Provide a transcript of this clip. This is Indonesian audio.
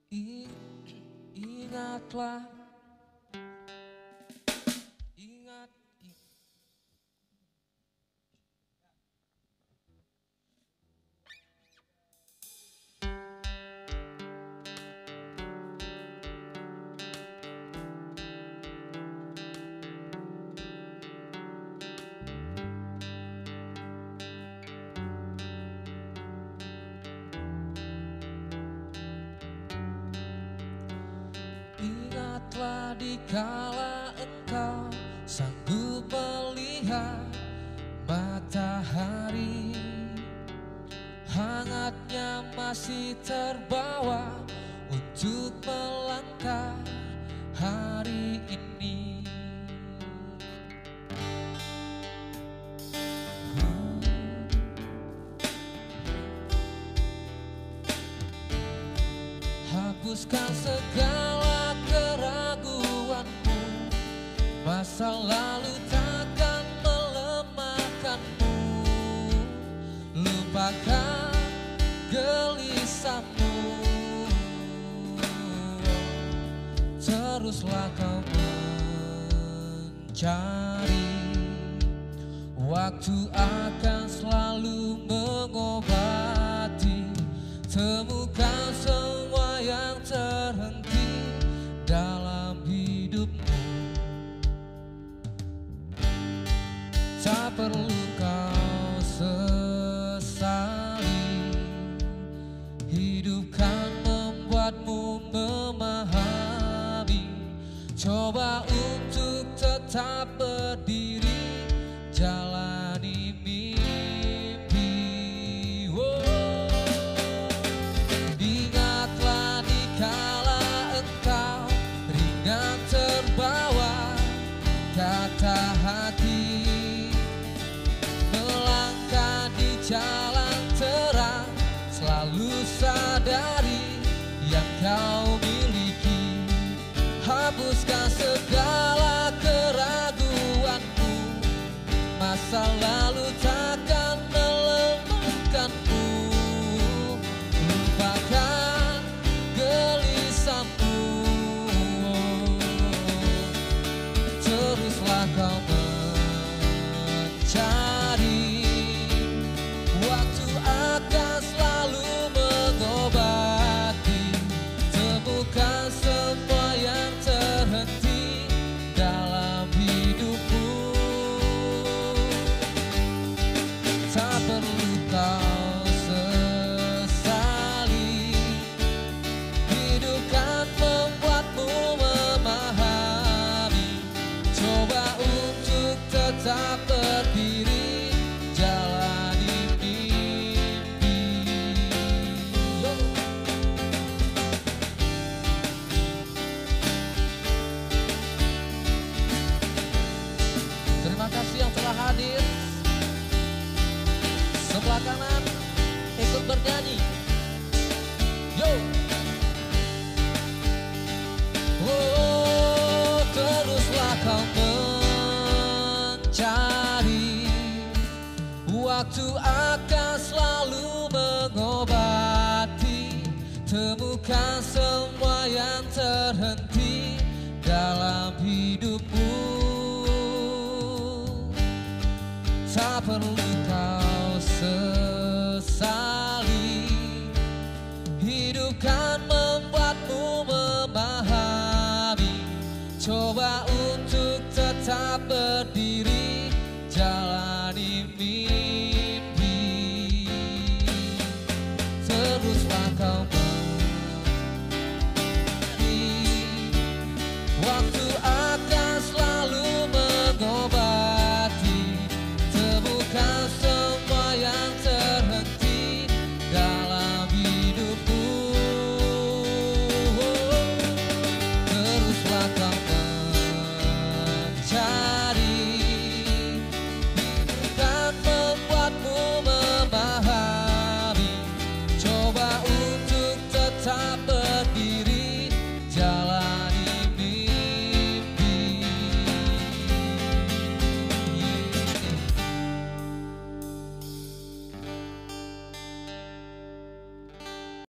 Ingatlah, ingat. Ingatlah dikala engkau sanggup melihat matahari, hangatnya masih terbawa untuk melangkah hari ini. Hapuskan segala keraguanmu, masa lalu takkan melemahkanmu. Lupakan gelisahmu, teruslah kau mencari. Waktu akan selalu mengobati, temukan semua yang terhenti dalam hidupmu. Tak perlu kau sesali, hidup kan membuatmu memahami. Coba untuk tetap berdiri, jalani mimpi. Ingatlah dikala engkau ringan terbawa kata hati, melangkah di jalan terang, selalu sadari yang kau miliki. Hapuskan segala keraguanmu, masa lalu takkan melemahkanmu. Lupakan gelisahmu, teruslah kau mencari. Waktu akan selalu mengobati, temukan semua yang terhenti dalam hidupmu. Tak perlu kau sesali, hidup kan membuatmu memahami. Coba untuk tetap berdiri, jalani mimpi. Terima kasih yang telah hadir. Sebelah kanan ikut bernyanyi. Yo. Oh, teruslah kau mencari. Waktu akan selalu mengobati, temukan semua yang terhenti dalam hidupmu. Tak perlu kau sesali, hidup kan membuatmu memahami. Coba